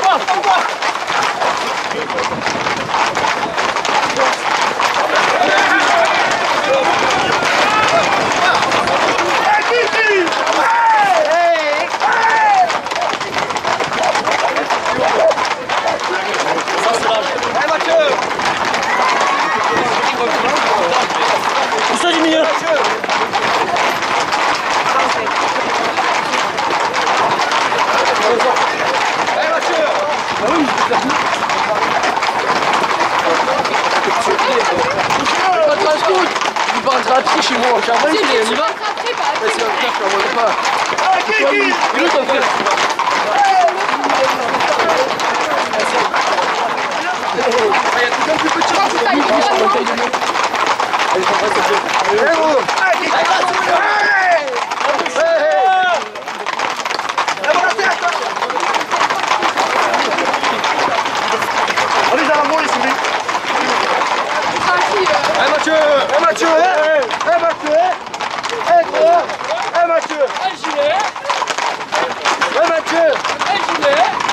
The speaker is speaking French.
Pousse-toi du milieu. Allez Mathieu. Pas de trace-route. Il parle gratuit chez moi. J'ai envoyé, on y va. C'est un frère, je l'envoie pas. Il est où ton frère? Il y a quelqu'un plus petit. Allez, Mathieu! Mathieu! Un gilet. Mathieu! Un gilet.